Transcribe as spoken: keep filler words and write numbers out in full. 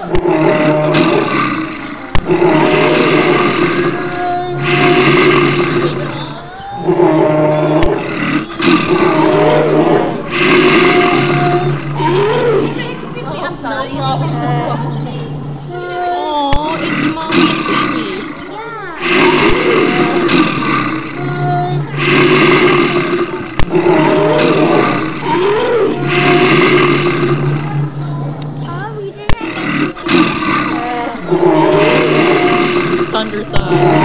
Excuse me, I'm sorry. Oh, it's a mommy and baby. Oh, we didn't get to see that. Thunder thumb.